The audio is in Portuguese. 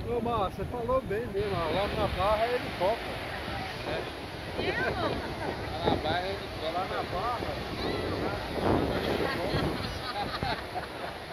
Ô, Márcio, você falou bem mesmo, ó, lá na barra ele toca. Né? Lá na barra ele toca. Lá na barra.